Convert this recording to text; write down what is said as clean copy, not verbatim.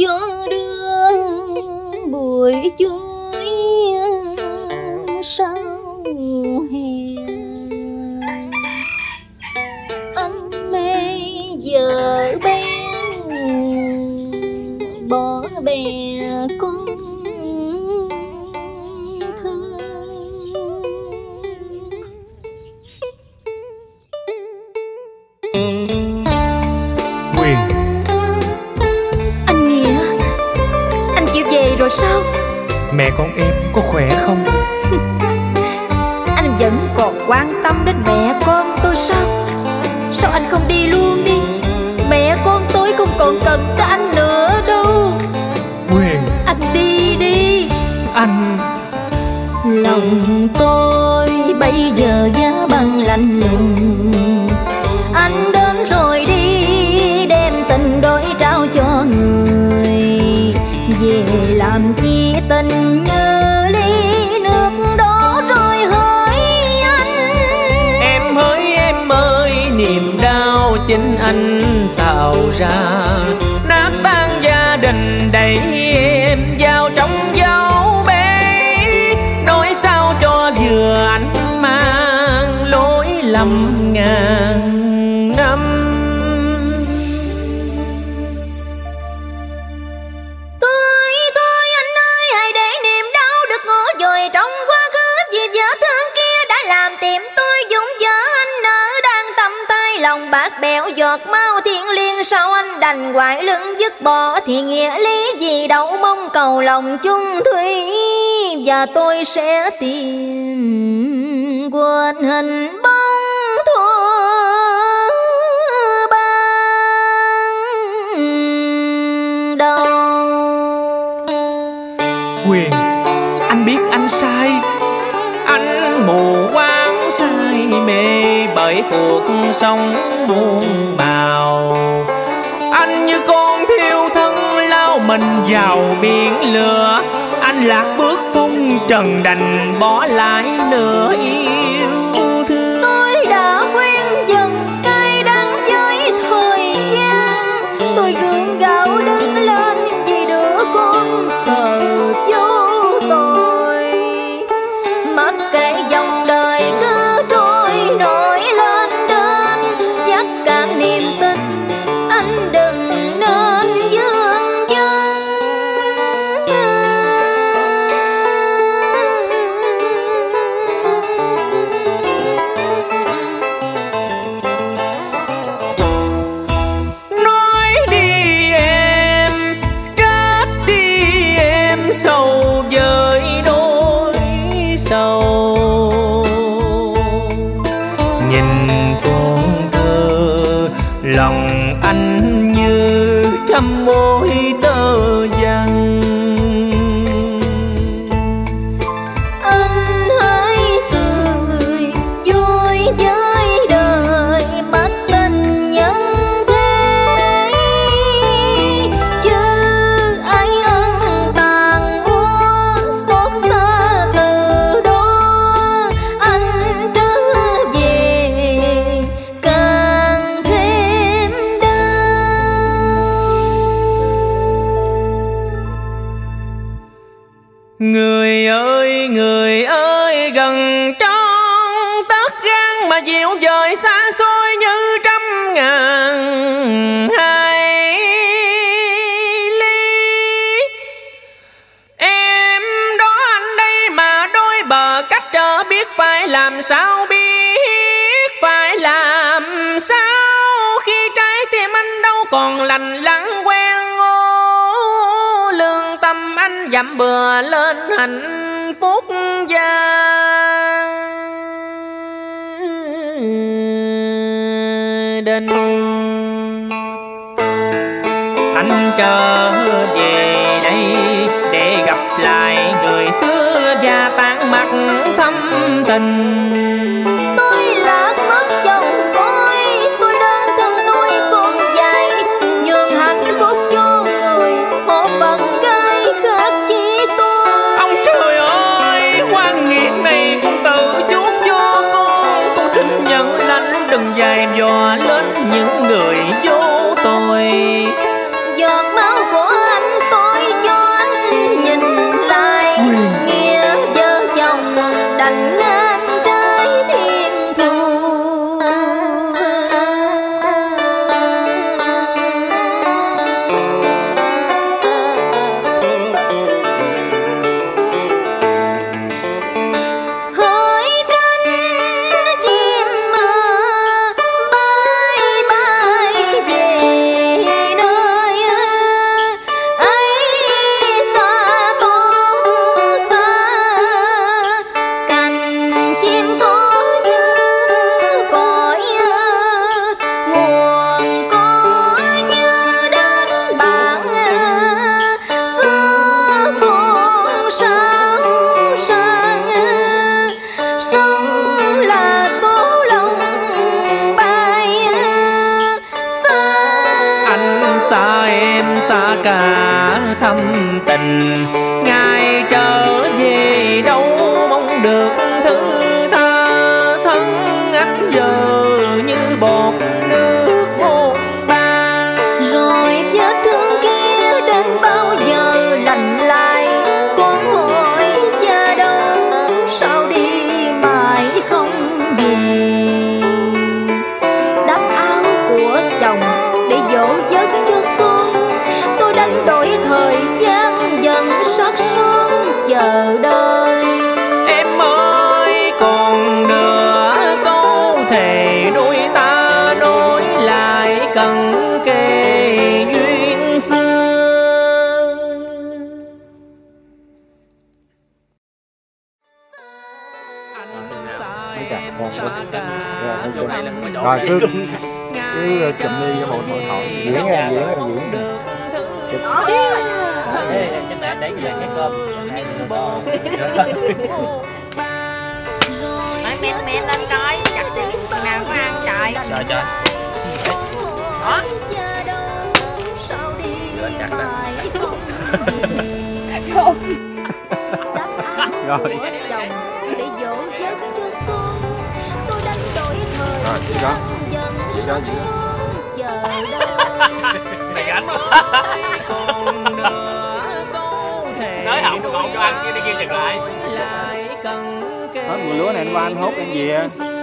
gió đưa bụi chuối sau hè. Anh mê vợ bé bỏ bè con thương. Huyền, Anh Nghĩa, anh chịu về rồi sao? mẹ con em có khỏe không? Anh vẫn còn quan tâm đến mẹ con tôi sao? Sao anh không đi luôn đi? Mẹ con tôi không còn cần tới anh nữa đâu. Huyền, Anh đi đi. anh... Lòng tôi bây giờ giá băng lạnh lùng. Anh đến rồi đi, đem tình đôi trao cho người. Về làm chi tình như ly nước đổ rồi hỡi anh. Em ơi, niềm đau chính anh tạo ra. Nát tan gia đình đẩy em vào trong dấu bể. Nói sao cho vừa anh mang lối lầm ngàn năm. Thôi anh ơi, hãy để niềm đau được ngủ vùi trong quá khứ. Vì vợ thương kia đã làm tìm tôi dũng vợ anh nỡ đang tầm tay. Lòng bạc bẽo giọt máu thiêng liêng, sao anh đành quải lưng dứt bỏ. Thì nghĩa lý gì đâu mong cầu lòng chung thủy. Và tôi sẽ tìm quên hình bóng thuở ban đầu. Huyền, anh biết anh sai. Anh mù quáng say mê bởi cuộc sống muôn màu. Anh như con thiêu thân lao mình vào biển lửa. Anh lạc bước phong trần đành bỏ lại nửa yêu thương. Tôi đã quen dần cay đắng với thời gian. Tôi gượng gạo đứng lên vì đứa con khờ vô tội. Mặc kệ dòng đời cứ trôi nổi lên đến. Dắt cạn niềm tin anh đừng nên vương vấn. Nói đi em, chết đi em, sầu với nỗi sầu. Nhìn con thơ lòng anh như trăm mối tơ vàng. Anh hãy cười vui với đời, mất tình nhân thế. Chứ ai ân tàn úa xót xa từ đó. Anh trở về càng thêm đau. Người ơi gần trong tất gan mà dịu dời xa xôi như trăm ngàn hải ly. Em đó anh đây mà đôi bờ cách trở, biết phải làm sao, biết phải làm sao khi trái tim anh đâu còn lành lặng quen ngô. Lương tâm anh dặm bừa lên hạnh phúc gia đình. Anh trở về đây để gặp lại người xưa và tán mặt thâm tình. Tôi lạc mất chồng tôi đơn thân nuôi con dài. Nhường hạnh phúc cho người, một phần gai khác chỉ tôi. Ông trời ơi, quan nghiệt này cũng tự chuốc cho con xin nhận lãnh đừng dày dò lên những người vô tội. Giọt máu của anh em xa cả thâm tình, ngày trở về đâu mong được thứ tha. Thân anh giờ như bọt nước hôn ba, rồi vết thương kia đến bao giờ lành lại? Con hỏi cha đâu sao đi mãi không về? Đắp áo của chồng để dỗ giấc cho con, tôi đánh đổi thời gian dần sắc son chờ đợi. em ơi còn nửa câu thề đôi ta nối lại cần kề duyên xưa. Anh xa em xa cả chỗ này là một chỗ Rồi cứ chụm đi cho một hội thoại. Diễn ra diễn. đấy giờ cái cơm Men lên coi chặt đi nào có ăn trời. trời trời Đó. chặt đó. Rồi. Để dỗ giấc cho con, tôi đánh đổi thời gian dần sắc son chờ đợi. mày gánh nói không còn cho ăn cái đi kia chừng lại. Hết mùa lúa này anh qua anh hốt em về.